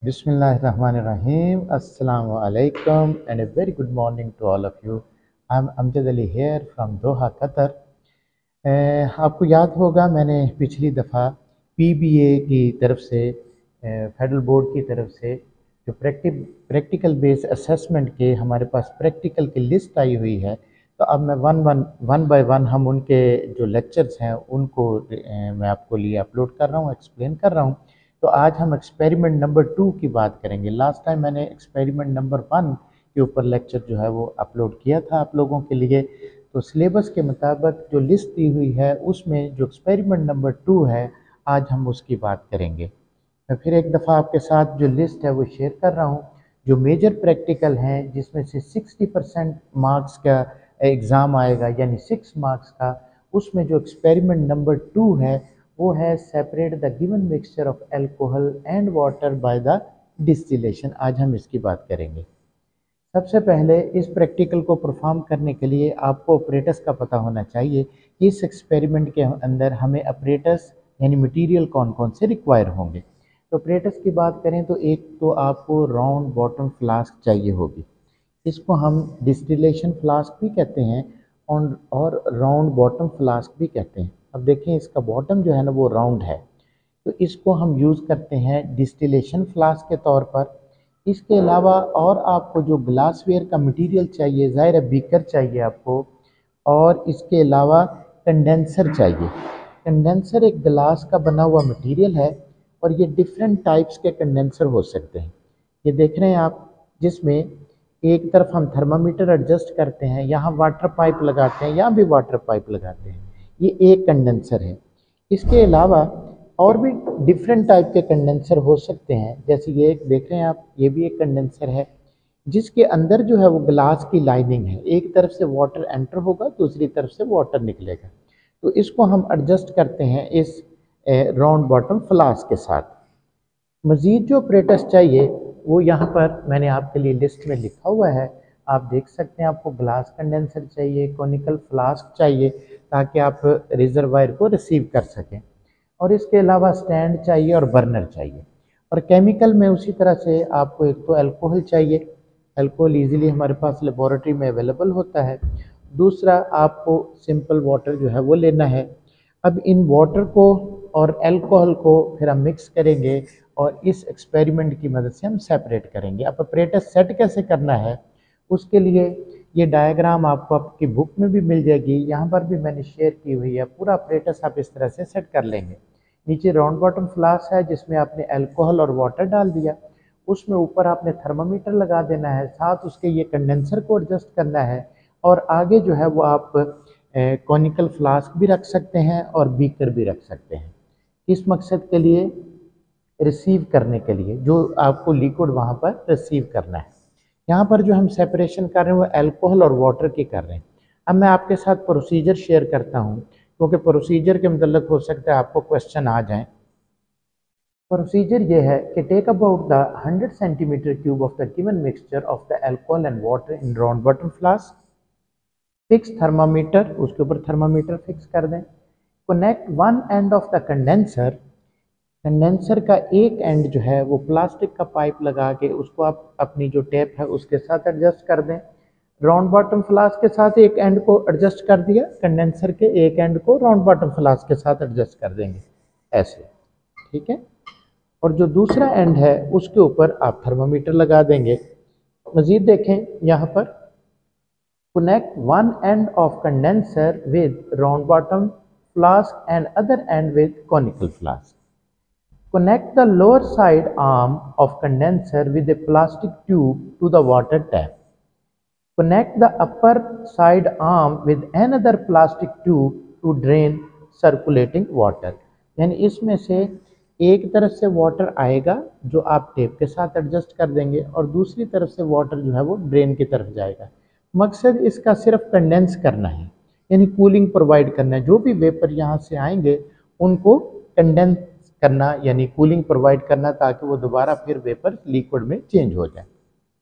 Bismillahirrahmanirrahim. Assalamu alaikum and a very good morning to all of you. I'm Amjad Ali here from Doha, Qatar. आपको याद होगा मैंने पिछली दफ़ा PBA की तरफ से फेडरल बोर्ड की तरफ से जो प्रैक्टिकल बेस्ड असेसमेंट के हमारे पास प्रैक्टिकल की लिस्ट आई हुई है। तो अब मैं वन बाय वन हम उनके जो लेक्चर्स हैं उनको मैं आपको लिए अपलोड कर रहा हूँ, एक्सप्लेन कर रहा हूँ। तो आज हम एक्सपेरिमेंट नंबर 2 की बात करेंगे। लास्ट टाइम मैंने एक्सपेरिमेंट नंबर 1 के ऊपर लेक्चर जो है वो अपलोड किया था आप लोगों के लिए। तो सिलेबस के मुताबिक जो लिस्ट दी हुई है उसमें जो एक्सपेरिमेंट नंबर 2 है आज हम उसकी बात करेंगे। मैं फिर एक दफ़ा आपके साथ जो लिस्ट है वो शेयर कर रहा हूँ। जो मेजर प्रैक्टिकल हैं जिसमें से 60% मार्क्स का एग्ज़ाम आएगा यानी 6 मार्क्स का, उसमें जो एक्सपेरिमेंट नंबर 2 है वो है separate the given mixture of alcohol and water by the distillation. आज हम इसकी बात करेंगे। सबसे पहले इस प्रैक्टिकल को परफॉर्म करने के लिए आपको ऑपरेटर्स का पता होना चाहिए कि इस एक्सपेरिमेंट के अंदर हमें ऑपरेटर्स यानी मटेरियल कौन कौन से रिक्वायर होंगे। तो ऑपरेटर्स की बात करें तो एक तो आपको राउंड बॉटम फ्लास्क चाहिए होगी। इसको हम डिस्टिलेशन फ्लास्क भी कहते हैं और राउंड बॉटम फ्लास्क भी कहते हैं। अब देखें इसका बॉटम जो है ना वो राउंड है, तो इसको हम यूज़ करते हैं डिस्टिलेशन फ्लास्क के तौर पर। इसके अलावा और आपको जो ग्लासवेयर का मटेरियल चाहिए, ज़ाहिर है बीकर चाहिए आपको, और इसके अलावा कंडेंसर चाहिए। कंडेंसर एक ग्लास का बना हुआ मटेरियल है और ये डिफरेंट टाइप्स के कंडेंसर हो सकते हैं। ये देख रहे हैं आप, जिसमें एक तरफ हम थर्मामीटर एडजस्ट करते हैं, यहाँ वाटर पाइप लगाते हैं, यहाँ भी वाटर पाइप लगाते हैं। ये एक कंडेंसर है। इसके अलावा और भी डिफरेंट टाइप के कंडेंसर हो सकते हैं, जैसे ये एक देख रहे हैं आप, ये भी एक कंडेंसर है जिसके अंदर जो है वो ग्लास की लाइनिंग है। एक तरफ से वाटर एंटर होगा, दूसरी तरफ से वाटर निकलेगा। तो इसको हम एडजस्ट करते हैं इस राउंड बॉटम फ्लास्क के साथ। मज़ीद जो ऑपरेटर्स चाहिए वो यहाँ पर मैंने आपके लिए लिस्ट में लिखा हुआ है, आप देख सकते हैं। आपको ग्लास कंडेंसर चाहिए, कॉनिकल फ्लास्क चाहिए ताकि आप रिजर्वायर को रिसीव कर सकें, और इसके अलावा स्टैंड चाहिए और बर्नर चाहिए। और केमिकल में उसी तरह से आपको एक तो अल्कोहल चाहिए, अल्कोहल ईज़िली हमारे पास लेबॉरेटरी में अवेलेबल होता है। दूसरा आपको सिंपल वाटर जो है वो लेना है। अब इन वाटर को और अल्कोहल को फिर हम मिक्स करेंगे और इस एक्सपेरिमेंट की मदद से हम सेपरेट करेंगे। अब ऑपरेटर सेट कैसे करना है उसके लिए ये डायग्राम आपको आपकी बुक में भी मिल जाएगी, यहाँ पर भी मैंने शेयर की हुई है। पूरा ऑपरेटर्स आप इस तरह से सेट कर लेंगे। नीचे राउंड बॉटम फ्लास्क है जिसमें आपने अल्कोहल और वाटर डाल दिया, उसमें ऊपर आपने थर्मामीटर लगा देना है, साथ उसके ये कंडेंसर को एडजस्ट करना है, और आगे जो है वो आप कॉनिकल फ्लास्क भी रख सकते हैं और बीकर भी रख सकते हैं। किस मकसद के लिए? रिसीव करने के लिए, जो आपको लिक्विड वहाँ पर रिसीव करना है। यहाँ पर जो हम सेपरेशन कर रहे हैं वो अल्कोहल और वाटर की कर रहे हैं। अब मैं आपके साथ प्रोसीजर शेयर करता हूँ क्योंकि प्रोसीजर के मतलब हो सकता है आपको क्वेश्चन आ जाएं। प्रोसीजर ये है कि take about the 100 centimetre cube of the given mixture of the alcohol and water in round bottom flask, fix thermometer, उसके ऊपर थर्मामीटर फिक्स कर दें। Connect one end of the condenser, condenser का एक एंड जो है वो प्लास्टिक का पाइप लगा के उसको आप अपनी जो टेप है उसके साथ एडजस्ट कर दें। राउंड बॉटम फ्लास्क के साथ एक एंड को एडजस्ट कर दिया, कंडेंसर के एक एंड को राउंड बॉटम फ्लास्क के साथ एडजस्ट कर देंगे ऐसे, ठीक है। और जो दूसरा एंड है उसके ऊपर आप थर्मामीटर लगा देंगे। मज़ीद देखें यहाँ पर, connect one end of condenser with round bottom flask and other end with conical flask. Connect the lower side arm of condenser with a plastic tube to the water tap. Connect the upper side arm with another plastic tube to drain circulating water. यानी इसमें से एक तरफ से water आएगा जो आप tape के साथ एडजस्ट कर देंगे और दूसरी तरफ से वाटर जो है वो ड्रेन की तरफ जाएगा। मकसद इसका सिर्फ कंडेंस करना है, यानी कूलिंग प्रोवाइड करना है। जो भी वेपर यहाँ से आएंगे उनको कंडेंस करना यानी कूलिंग प्रोवाइड करना ताकि वो दोबारा फिर वेपर लिक्विड में चेंज हो जाए।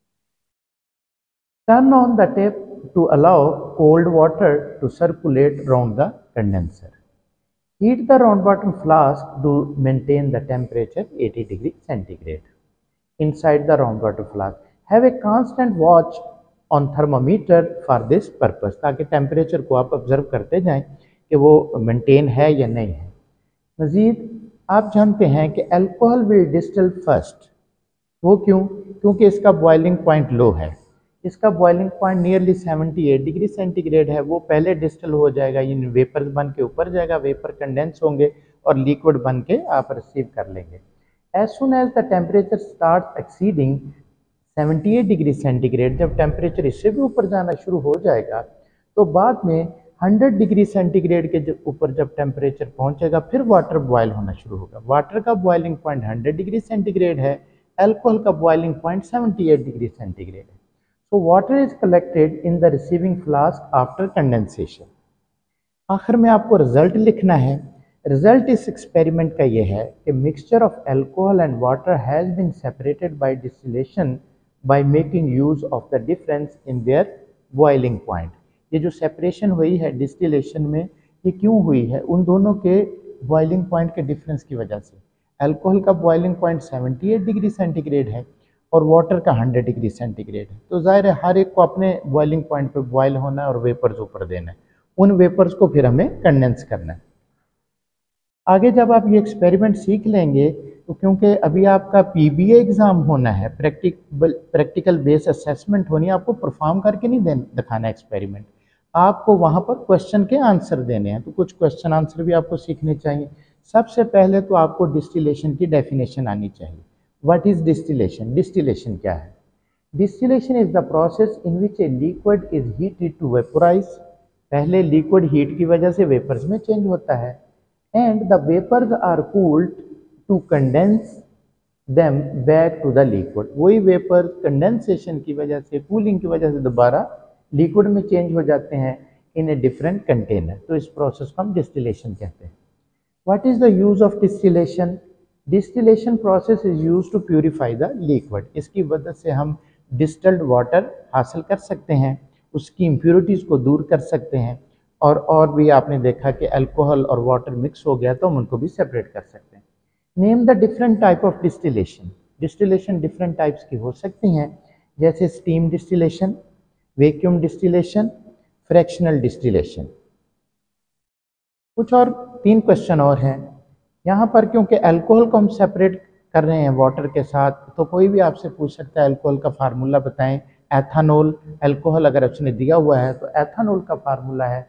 Turn on the tap to allow cold water to circulate around the condenser. Heat the round bottom flask to maintain the temperature 80 degree centigrade. inside the round water flask. Have a constant watch on thermometer for this purpose, ताकि temperature को आप observe करते जाएं कि वो maintain है या नहीं है। मज़ीद आप जानते हैं कि अल्कोहल विल डिस्टिल फर्स्ट, वो क्यों? क्योंकि इसका बॉइलिंग पॉइंट लो है, इसका boiling point nearly 78 degree centigrade है। वो पहले डिस्टिल हो जाएगा, यानी वेपर्स बन के ऊपर जाएगा, वेपर कंडेंस होंगे और लिक्विड बन के आप रिसीव कर लेंगे। As soon as the temperature start exceeding 78 degree centigrade, जब टेम्परेचर इससे भी ऊपर जाना शुरू हो जाएगा तो बाद में 100 डिग्री सेंटीग्रेड के ऊपर जब टेम्परेचर पहुंचेगा फिर वाटर बॉयल होना शुरू होगा। वाटर का बॉइलिंग पॉइंट 100 डिग्री सेंटीग्रेड है, अल्कोहल का बॉइलिंग पॉइंट 78 डिग्री सेंटीग्रेड है। So water is collected in the receiving flask after condensation. आखिर में आपको रिजल्ट लिखना है। रिजल्ट इस एक्सपेरिमेंट का यह है कि mixture of alcohol and water has been separated by distillation by making use of the difference in their boiling point. ये जो सेपरेशन हुई है डिस्टिलेशन में, ये क्यों हुई है? उन दोनों के बॉइलिंग पॉइंट के डिफरेंस की वजह से। अल्कोहल का बॉइलिंग पॉइंट 78 डिग्री सेंटीग्रेड है और वाटर का 100 डिग्री सेंटीग्रेड है, तो ज़ाहिर है हर एक को अपने बॉइलिंग पॉइंट पे बॉयल होना है और वेपर्स ऊपर देना है। उन वेपर्स को फिर हमें कंडेंस करना है। आगे जब आप ये एक्सपेरिमेंट सीख लेंगे तो क्योंकि अभी आपका पीबीए एग्ज़ाम होना है, प्रैक्टिकल बेस असेसमेंट होनी है, आपको परफॉर्म करके नहीं दिखाना एक्सपेरिमेंट, आपको वहाँ पर क्वेश्चन के आंसर देने हैं। तो कुछ क्वेश्चन आंसर भी आपको सीखने चाहिए। सबसे पहले तो आपको डिस्टिलेशन की डेफिनेशन आनी चाहिए। What is distillation? डिस्टिलेशन क्या है? Distillation is the process in which a liquid is heated to vaporise. पहले लिक्विड हीट की वजह से वेपर्स में चेंज होता है, and the vapours are cooled to condense them back to the liquid. वही वेपर कंडेंसेशन की वजह से, कूलिंग की वजह से दोबारा लिक्विड में चेंज हो जाते हैं इन ए डिफरेंट कंटेनर। तो इस प्रोसेस को हम डिस्टिलेशन कहते हैं। What is the use of distillation? Distillation process is use to purify the liquid. इसकी वजह से हम डिस्टिल्ड वाटर हासिल कर सकते हैं, उसकी इम्प्योरिटीज़ को दूर कर सकते हैं, और भी आपने देखा कि अल्कोहल और वाटर मिक्स हो गया तो हम उनको भी सेपरेट कर सकते हैं। Name the different type of distillation. Distillation different types की हो सकती हैं, जैसे steam distillation, vacuum distillation, fractional distillation. कुछ और 3 क्वेश्चन और हैं यहाँ पर। क्योंकि अल्कोहल को हम सेपरेट कर रहे हैं वाटर के साथ, तो कोई भी आपसे पूछ सकता है अल्कोहल का फार्मूला बताएं। एथानॉल अल्कोहल अगर उसने दिया हुआ है तो एथानॉल का फार्मूला है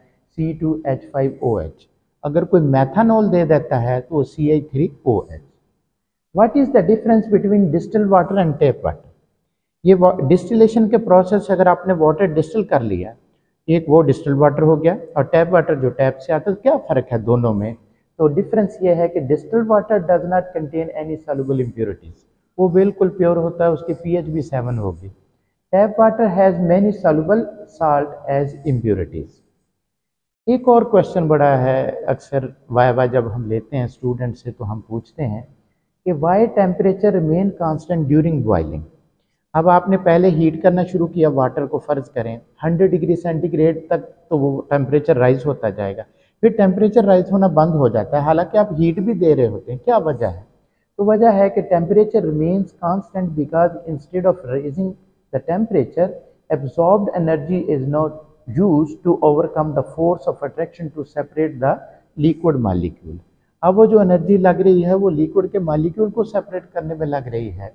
C2H5OH। अगर कोई मैथानॉल दे देता है तो वो CH3OH। What is the difference between distilled water and tap water? ये डिस्टिलेशन के प्रोसेस अगर आपने वाटर डिस्टिल कर लिया, एक वो डिस्टिल्ड वाटर हो गया, और टैप वाटर जो टैप से आता है, तो क्या फ़र्क है दोनों में? तो डिफरेंस ये है कि distilled water does not contain any soluble impurities, वो बिल्कुल प्योर होता है, उसकी pH भी 7 होगी। Tap water has many soluble salt as impurities. एक और क्वेश्चन बड़ा है, अक्सर वाइवा जब हम लेते हैं स्टूडेंट से तो हम पूछते हैं कि why temperature remain constant during boiling. अब आपने पहले हीट करना शुरू किया वाटर को, फ़र्ज़ करें 100 डिग्री सेंटीग्रेड तक, तो वो टेम्परेचर राइज होता जाएगा, फिर टेम्परेचर राइज होना बंद हो जाता है, हालांकि आप हीट भी दे रहे होते हैं। क्या वजह है? तो वजह है कि temperature remains constant because instead of rising the temperature absorbed energy is not used to overcome the force of attraction to separate the liquid molecule। अब वो जो एनर्जी लग रही है वो लिक्विड के मॉलिक्यूल को सेपरेट करने में लग रही है,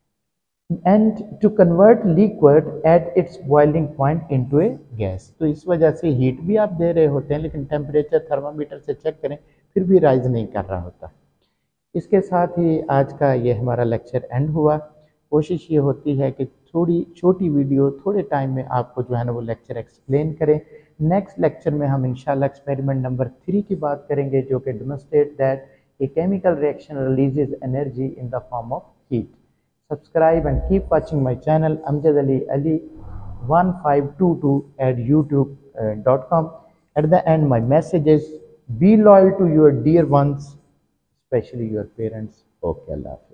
and to convert liquid at its boiling point into a gas. तो इस वजह से हीट भी आप दे रहे होते हैं लेकिन टेम्परेचर थर्मामीटर से चेक करें फिर भी राइज नहीं कर रहा होता। इसके साथ ही आज का ये हमारा लेक्चर एंड हुआ। कोशिश ये होती है कि थोड़ी छोटी वीडियो थोड़े टाइम में आपको जो है ना वो लेक्चर एक्सप्लेन करें। नेक्स्ट लेक्चर में हम इंशाल्लाह एक्सपेरिमेंट नंबर 3 की बात करेंगे, जो कि demonstrate that a chemical reaction releases energy in the form of heat. Subscribe and keep watching my channel Amjad Ali 1522 at youtube.com. At the end my message is be loyal to your dear ones, especially your parents. Okay, Allah Hafiz.